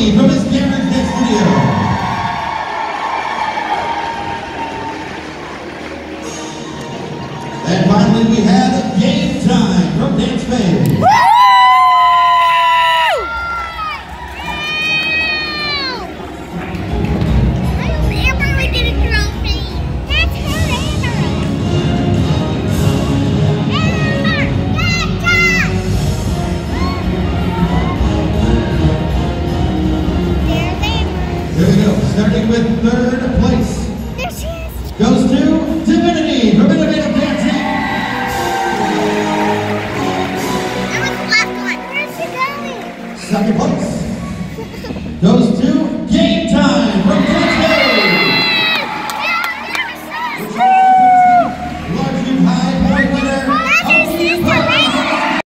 Tony from his Garage Dance Studio. And finally we have Game Time from Dance Bay. Here we go, starting with third place. There she is. Goes to Divinity from Innovative Dancing. That was the last one. Where's she going? Second place.